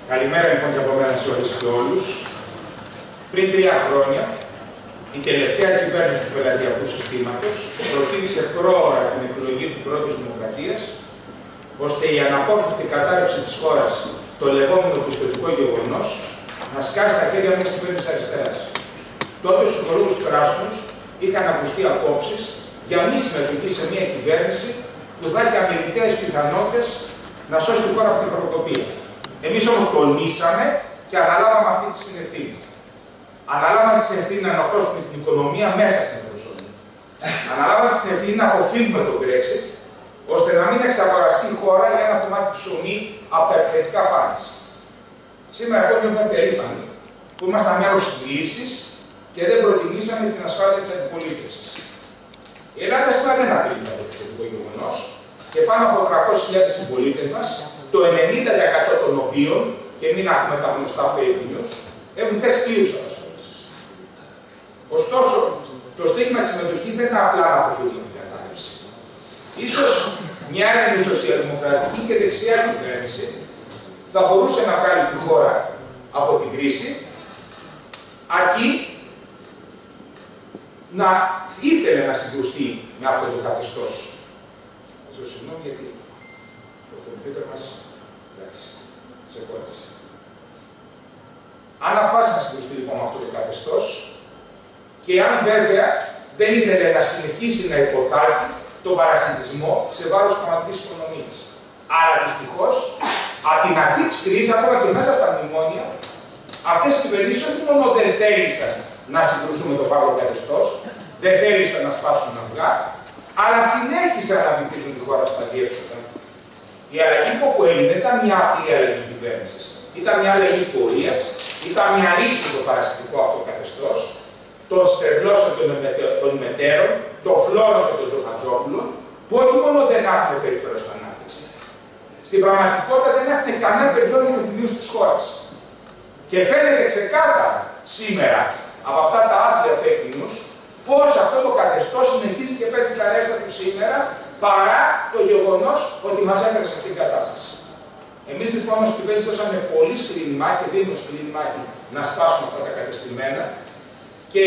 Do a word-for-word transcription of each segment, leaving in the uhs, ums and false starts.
Καλημέρα λοιπόν και από μένα σε όλες και όλους. Πριν τρία χρόνια, η τελευταία κυβέρνηση του πελατειακού συστήματος προτίμησε πρόωρα την εκλογή του πρώτης δημοκρατίας, ώστε η αναπόφευκτη κατάρρευση της χώρας, το λεγόμενο πιστωτικό γεγονός, να σκάσει στα χέρια μιας κυβέρνησης αριστεράς. Τότε στους χορούς πράσινους είχαν ακουστεί απόψεις για μη συμμετοχή σε μια κυβέρνηση που θα έχει αμεληταίες πιθανότητες να σώσει τη χώρα από τη χρονοκοπία. Εμείς όμως τολμήσαμε και αναλάβαμε αυτή τη συνευθύνη. Αναλάβαμε τη συνευθύνη να ανακτώσουμε την οικονομία μέσα στην Ευρωζώνη. Αναλάβαμε τη συνευθύνη να αποφύγουμε τον Brexit, ώστε να μην εξαγοραστεί η χώρα για ένα κομμάτι ψωμί από τα επιθετικά φαντς. Σήμερα εγώ νιώθω περήφανοι που ήμασταν μέρος της λύσης και δεν προτιμήσαμε την ασφάλεια της αντιπολίτευσης. Η Ελλάδα σήμερα δεν απειλείται από το επιθετικό γεγονός και πάνω από τριακόσιες χιλιάδες συμπολίτες μας, το ενενήντα τοις εκατό των οποίων, και μην ακούμε τα γνωστά fake news, έχουν θέσει πλήρους απασχόλησης. Ωστόσο, το στίγμα της συμμετοχής δεν είναι απλά να αποφύγουμε την κατάρρευση. Ίσως μια έντονη σοσιαλδημοκρατική και δεξιά κυβέρνηση θα μπορούσε να βγάλει τη χώρα από την κρίση, αρκεί να ήθελε να συγκρουστεί με αυτό το καθεστώς. Ζω συγγνώμη γιατί το κομπιούτερ μας, εντάξει, σε κόλλησε. Αν αποφάσισε να συγκρουστεί λοιπόν με αυτό το καθεστώς και αν βέβαια δεν ήθελε να συνεχίσει να υποθάλπει τον παρασυντισμό σε βάρος της πραγματικής οικονομίας. Άρα δυστυχώς, από την αρχή της κρίσης, ακόμα και μέσα στα μνημόνια, αυτές οι κυβερνήσεις όχι μόνο δεν θέλησαν να συγκρούσουν με το φαύλο καθεστώς, δεν θέλησαν να σπάσουν αυγά, αλλά συνέχισαν να βυθίζουν τη χώρα στα διέξοδα. Η αλλαγή που έγινε δεν ήταν μια απλή αλλαγή της κυβέρνησης. Ήταν μια αλλαγή πορείας, ήταν μια ρήξη στο παρασιτικό αυτό καθεστώς, των στρεβλώσεων των μετέρων, των φλόρων και των ζωχατζόπουλων, που όχι μόνο δεν άφηνε περιθώριο στην ανάπτυξη. Στην πραγματικότητα δεν άφηνε κανένα περιθώριο για την μείωση της χώρας. Και φαίνεται ξεκάθαρα σήμερα από αυτά τα άθλια fake news πώς αυτό το καθεστώς συνεχίζει και πέφτει τα ρέστα του σήμερα παρά το γεγονός ότι μας έφερε σε αυτήν την κατάσταση. Εμείς λοιπόν ως κυβέρνηση δώσαμε πολύ σκληρή μάχη και δίνουμε σκληρή μάχη να σπάσουμε αυτά τα κατεστημένα και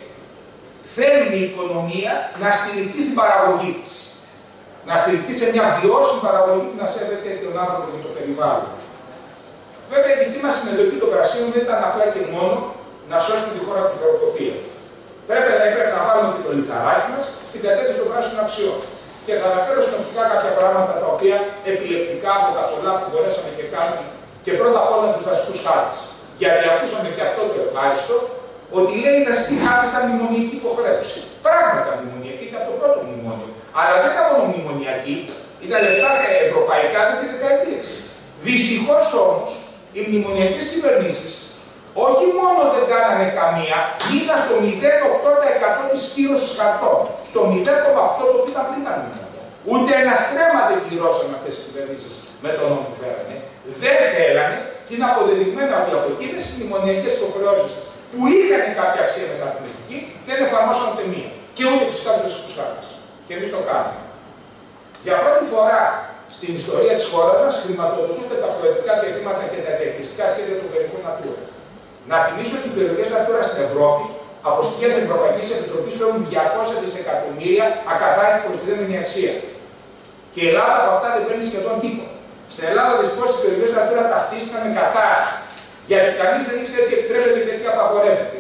θέλει η οικονομία να στηριχτεί στην παραγωγή της. Να στηριχτεί σε μια βιώσιμη παραγωγή που να σέβεται τον άνθρωπο και το περιβάλλον. Βέβαια, η δική μας συμμετοχή των Πρασίνων δεν ήταν απλά και μόνο να σώσουμε τη χώρα από τη χρεοκοπία. Πρέπει να, πρέπει να βάλουμε και το λιθαράκι μας στην κατεύθυνση των πράσινων αξιών. Και θα αναφέρω συνοπτικά κάποια πράγματα τα οποία επιλεκτικά από τα πολλά που μπορέσαμε και κάνουμε και πρώτα απ' όλα τους δασικούς χάρτες. Γιατί ακούσαμε και αυτό το ευχάριστο, ότι λέει η δασική χάρτη ήταν μνημονιακή υποχρέωση. Πράγματα μνημονιακή και από το πρώτο μνημόνιο. Αλλά δεν ήταν μόνο μνημονιακή, ήταν λεφτά ευρωπαϊκά εδώ και δεκαετίες. Δυστυχώς όμως, οι μνημονιακές κυβερνήσεις όχι μόνο δεν κάνανε καμία, ήταν στο μηδέν κόμμα οκτώ τοις εκατό της κύρωσης χαρτών. Στο μηδέν κόμμα οκτώ τοις εκατό το οποίο ήταν πριν τα μνημόνια. Ούτε ένα στρέμμα δεν κυρώσαν αυτές τις κυβερνήσεις με τον νόμο που φέρανε. Δεν θέλανε και είναι αποδεδειγμένο ότι από εκείνες τις μνημονιακές υποχρεώσεις που είχαν κάποια αξία μεταρρυθμιστική, δεν εφαρμόσαν ούτε μία. Και ούτε φυσικά τους δασικούς χάρτες. Και εμείς το κάνουμε. Για πρώτη φορά στην ιστορία της χώρας μας χρηματοδοτούνται τα προεδρικά διαστήματα και τα διαχειριστικά σχέδια του περιοχού Natura. Να θυμίσω ότι οι περιοχές Natura στην Ευρώπη, από στοιχεία της Ευρωπαϊκής Επιτροπής, φέρουν διακόσια δισεκατομμύρια ακαθάριστη προστιθέμενη αξία. Και η Ελλάδα από αυτά δεν παίρνει σχεδόν τίποτα. Στην Ελλάδα δυστυχώς οι περιοχές Natura ταυτίστηκαν με κατάρρευση. Γιατί κανείς δεν ήξερε τι επιτρέπεται και τι απαγορεύεται.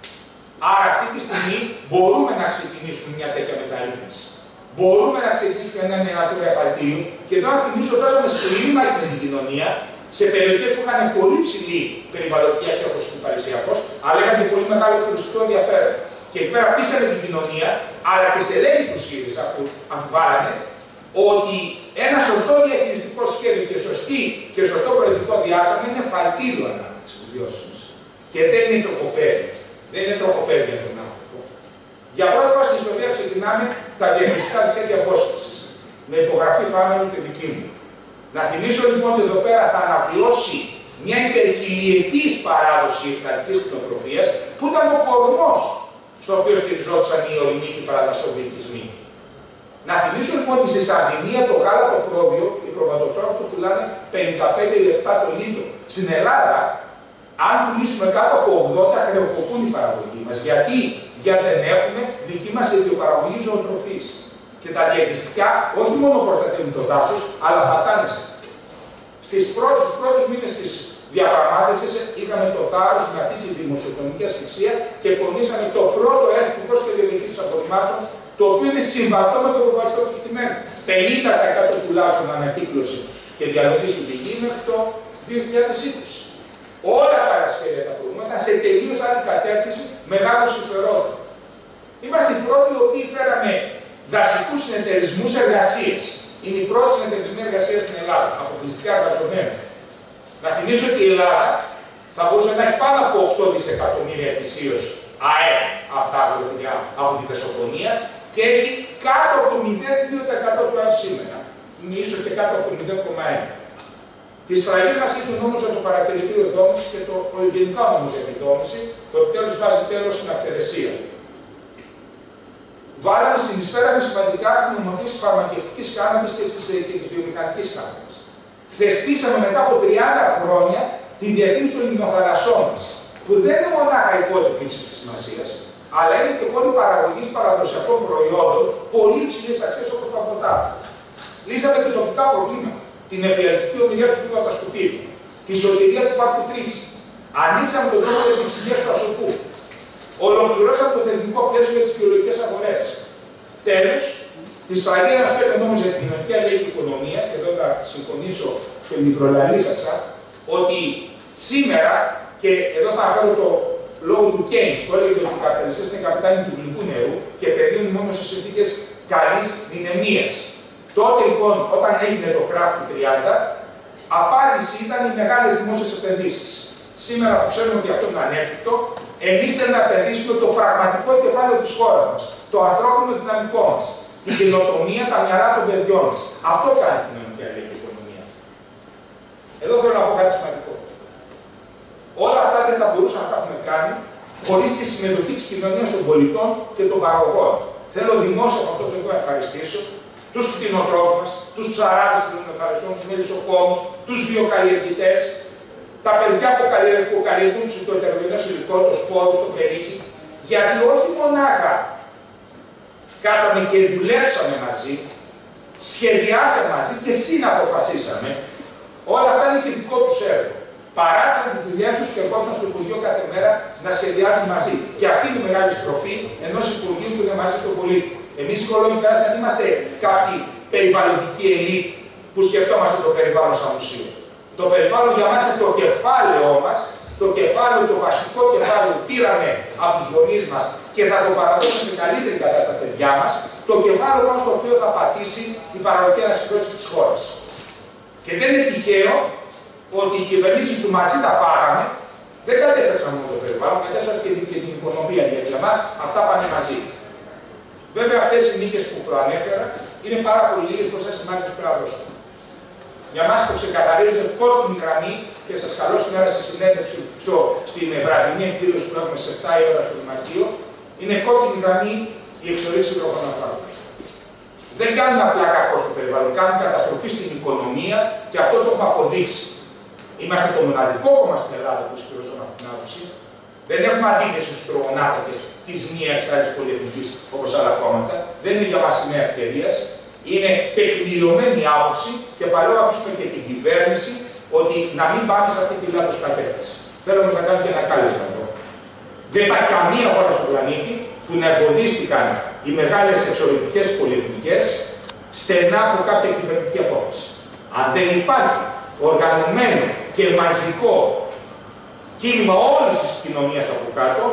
Άρα αυτή τη στιγμή μπορούμε να ξεκινήσουμε μια τέτοια μεταρρύθμιση. Μπορούμε να ξεκινήσουμε ένα Natura εφαλτήριο και εδώ να θυμίσω δώσαμε σκληρή μάχη με την κοινωνία σε περιοχές που είχαν πολύ ψηλή περιβαλλοντική αξία όπως του Παρισιακός, αλλά είχαν και πολύ μεγάλο τουριστικό ενδιαφέρον. Και εκεί πέρα πείσαμε την κοινωνία, αλλά και στελέχη του ΣΥΡΙΖΑ που αμφιβάλλανε, ότι ένα σωστό διαχειριστικό σχέδιο και, σωστή, και σωστό προεδρικό διάταγμα είναι εφαλτήριο ανάπτυξης βιώσιμης. Και δεν είναι τροχοπέδι. Δεν είναι τροχοπέδι για τον άνθρωπο. Για πρώτη φορά στην ιστορία ξεκινάμε τα διαχειριστικά σχέδια απόσχεσης. Με υπογραφή Φάμελου και δική μου. Να θυμίσω λοιπόν ότι εδώ πέρα θα αναβιώσει μια υπερχιλιετής παράδοση εκτατικής κτηνοτροφίας που ήταν ο κορμός στο οποίο στηριζόντουσαν οι ορεινοί και οι παραδασοβιετισμοί. Να θυμίσω λοιπόν ότι στη Σαρδινία το γάλα το πρόβιο, οι προβατοτρόφοι το πουλάνε πενήντα πέντε λεπτά το λίτρο. Στην Ελλάδα, αν πουλήσουμε κάτω από ογδόντα, χρεοκοπούν η παραγωγή μας. Γιατί? Γιατί δεν έχουμε δική μας ιδιοπαραγωγή ζωοτροφής. Και τα διαχειριστικά όχι μόνο προστατεύουν το δάσος, αλλά πατάνε σε αυτό. Στους πρώτους, πρώτους μήνες της διαπραγμάτευσης είχαμε το θάρρος να τύχει δημοσιονομική ασφυξία και πονήσαμε το πρώτο εθνικό σχέδιο διαχείρισης απορριμμάτων, το οποίο είναι συμβατό με το ευρωπαϊκό κεκτημένο. πενήντα τοις εκατό τουλάχιστον ανακύκλωση και διαλογή στην πηγή μέχρι το δύο χιλιάδες είκοσι. Όλα τα σχέδια τα προηγούμενα σε τελείως άλλη κατεύθυνση μεγάλων συμφερόντων. Είμαστε οι πρώτοι οι οποίοι φέραμε δασικούς συνεταιρισμούς εργασίες. Είναι οι πρώτοι συνεταιρισμοί εργασίας στην Ελλάδα, αποκλειστικά εργαζομένοι. Να θυμίσω ότι η Ελλάδα θα μπορούσε να έχει πάνω από οκτώ δισεκατομμύρια ετησίως ΑΕΠ από τα αγροτικά, από την πεσοκονία και έχει κάτω από το μηδέν κόμμα δύο τοις εκατό του ΑΕΠ σήμερα. Είναι ίσως και κάτω από το μηδέν κόμμα ένα. Τη σφραγή μας έχει ο νόμος για το παρατηρητήριο δόμηση και το, ο γενικά νόμος για τη δόμηση, το επιτέλους βάζει τέλος στην αυθαιρεσία. Βάλαμε, συνεισφέραμε σημαντικά στην ομορφή της φαρμακευτικής κάναβης και της, και της βιομηχανικής κάναβης. Θεσπίσαμε μετά από τριάντα χρόνια τη διαχείριση των λιμνοθαλασσών μας, που δεν είναι μονάχα υπότιτλοι ύψης της σημασίας, αλλά είναι και χώροι παραγωγής παραδοσιακών προϊόντων πολύ υψηλής αξίας όπως τα ποτά. Λύσαμε και τοπικά προβλήματα. Την εφιαλτική ομιλία του Πούγα Πασκουπίδη, τη σωτηρία του Πάρκου Τρίτσι. Ανοίξαμε τον τρόπο για την εξηγία του Ασοπού. Ολοκληρώσαμε το τεχνικό πλαίσιο για τις βιολογικές αγορές. Τέλος, τη σφραγή αναφέρεται όμως για την κοινωνική αλληλεγγύη και οικονομία, και εδώ θα συμφωνήσω με την προλαλήσασα, ότι σήμερα, και εδώ θα αναφέρω το λόγο του Κέινς, που έλεγε ότι οι καπιταλιστές είναι καπιτάνοι του γλυκού νερού και επενδύουν μόνο σε συνθήκες καλής δυναμίας. Τότε λοιπόν, όταν έγινε το κράχ του τριάντα, απάντηση ήταν οι μεγάλες δημόσιες επενδύσεις. Σήμερα που ξέρουμε ότι αυτό είναι ανέφικτο, εμείς θέλουμε να επενδύσουμε το πραγματικό κεφάλαιο της χώρας μας, το ανθρώπινο δυναμικό μας, την καινοτομία, τα μυαλά των παιδιών μας. Αυτό κάνει την κοινωνική αλληλεγγύη και οικονομία. Εδώ θέλω να πω κάτι σημαντικό. Όλα αυτά δεν θα μπορούσαμε να τα έχουμε κάνει χωρίς τη συμμετοχή της κοινωνίας των πολιτών και των παραγωγών. Θέλω δημόσια από αυτό το να ευχαριστήσω τους κτηνοτρόφους μας, τους ψαράδες των κτηνοτρόφων, τους μελισσοκόμους, τους βιοκαλλιεργητές, τα παιδιά που καλλιεργούν το ετερογενές υλικό, το σπόρο, το περίχη, γιατί όχι μονάχα κάτσαμε και δουλέψαμε μαζί, σχεδιάσαμε μαζί και συναποφασίσαμε, όλα αυτά είναι και δικό τους έργο. Παράτησαν τη δουλειά τους και ερχόντουσαν στο Υπουργείο κάθε μέρα να σχεδιάζουν μαζί. Και αυτή είναι η μεγάλη στροφή ενός Υπουργείου που είναι μαζί στον πολίτη. Εμείς οι οικολόγοι δεν είμαστε κάποιοι περιβαλλοντικοί ελίτ που σκεφτόμαστε το περιβάλλον σαν ουσία. Το περιβάλλον για μας είναι το κεφάλαιό μας, το κεφάλαιο, το βασικό κεφάλαιο που πήραμε από τους γονείς μας και θα το παραδώσουμε σε καλύτερη κατάσταση στα παιδιά μας, το κεφάλαιο πάνω στο οποίο θα πατήσει η παραγωγική ανασυγκρότηση της χώρας. Και δεν είναι τυχαίο ότι οι κυβερνήσεις του μαζί τα φάγαμε, δεν κατέστρεψαν μόνο το περιβάλλον, κατέστρεψαν και, και την οικονομία, γιατί για μας αυτά πάνε μαζί. Βέβαια, αυτές οι νίκες που προανέφερα είναι πάρα πολύ λίγες μπροστά στη μάχη που πρέπει να δώσουμε. Για μας το ξεκαθαρίζουν κόκκινη γραμμή και σας καλώ σήμερα σε συνέντευξη στο, στην βραδινή εκδήλωση που έχουμε σε επτά η ώρα στο Δημαρχείο. Είναι κόκκινη γραμμή η εξορίξη τροχοναφράτων. Δεν κάνουν απλά κακό στο περιβάλλον, κάνουν καταστροφή στην οικονομία και αυτό το έχουμε αποδείξει. Είμαστε το μοναδικό κόμμα στην Ελλάδα που ισχυρίζουν αυτή την άποψη. Δεν έχουμε αντίθεση στους τρογονάφρακες της μίας της πολυεθνικής όπως άλλα κόμματα. Δεν είναι για μας σημαία ευκαιρίας. Είναι τεκμηριωμένη άποψη και παλαιό ακούσουμε και την κυβέρνηση ότι να μην πάμε σε αυτή τη λάθος κατεύθυνση. Θέλω όμως να κάνω και ένα κάλεσμα εδώ. Δεν υπάρχει καμία χώρα στον πλανήτη που να εμποδίστηκαν οι μεγάλες εξορρυκτικές πολυεθνικές στενά από κάποια κυβερνητική απόφαση. Αν δεν υπάρχει οργανωμένο και μαζικό κίνημα όλης της κοινωνίας από κάτω,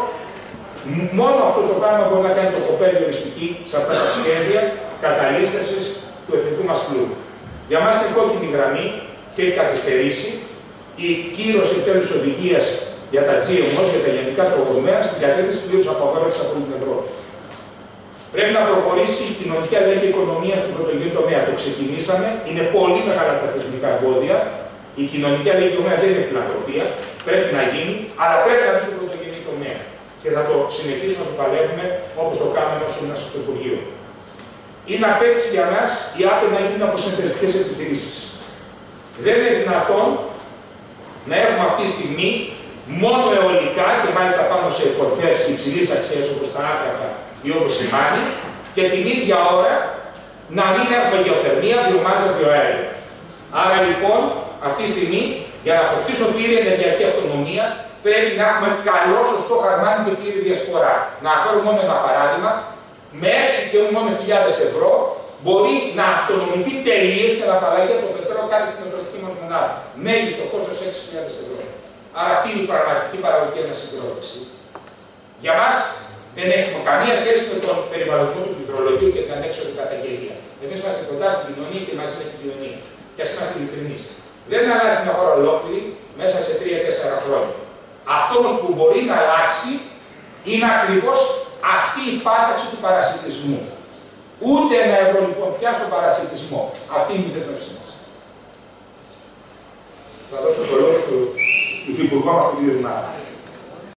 μόνο αυτό το πράγμα μπορεί να κάνει το κοπέδι οριστική σε αυτά τα σχέδια καταλήστευσης του εθνικού μας πλούτου. Για μας είναι κόκκινη γραμμή και έχει καθυστερήσει η κύρωση τέλους της οδηγίας για τα τζι εμ ο, για τα γενικά τροχονομέα, στην κατεύθυνση πλήρους απαγόρευσης από την Ευρώπη. Πρέπει να προχωρήσει η κοινωνική αλληλεγγύη και οικονομία στον πρωτογενή τομέα. Το ξεκινήσαμε, είναι πολύ μεγάλα τα θεσμικά εμπόδια. Η κοινωνική αλληλεγγύη τομέα δεν είναι φιλανθρωπία, πρέπει να γίνει, αλλά πρέπει να μπει στον πρωτογενή τομέα. Και θα το συνεχίσουμε να το παλεύουμε όπως το κάναμε όσο ήμασταν στο Υπουργείο. είναι απέτηση για μας οι ΑΠΕ να γίνουν από συνεταιριστικές επιχειρήσεις. Δεν είναι δυνατόν να έχουμε αυτή τη στιγμή μόνο αιωλικά και μάλιστα πάνω σε κορφές υψηλής αξίας όπως τα άκραφα ή όπως η Μάνη, και την ίδια ώρα να μην έχουμε γεωθερμία, βιομάζα, βιοαέριο. Άρα λοιπόν, αυτή τη στιγμή, για να αποκτήσουμε πλήρη ενεργειακή αυτονομία, πρέπει να έχουμε καλό, σωστό χαρμάνι και πλήρη διασπορά. Να φέρω μόνο ένα παράδειγμα, με έξι και μόνο χιλιάδες ευρώ μπορεί να αυτονομηθεί τελείως και να απαλλαγεί από το πετρέλαιο κάθε κτηνοτροφική μας μονάδα. Μέγιστο κόστος έξι χιλιάδες ευρώ. Άρα αυτή είναι η πραγματική παραγωγική ανασυγκρότηση. Για μας δεν έχουμε καμία σχέση με τον περιβαλλοντισμό του πληκτρολογίου και την ανέξοδη καταγγελία. Εμείς είμαστε κοντά στην κοινωνία και μαζί με την κοινωνία. Και ας είμαστε ειλικρινείς. Δεν αλλάζει μια χώρα ολόκληρη μέσα σε τρία τέσσερα χρόνια. Αυτό όμως που μπορεί να αλλάξει είναι ακριβώς αυτή η πάταξη του παρασιτισμού. Ούτε ένα ευρώ λοιπόν πια στον παρασιτισμό. Αυτή είναι η δέσμευσή μας. Θα δώσω το λόγο του Υφυπουργού μας, τον κύριο Δημάρα.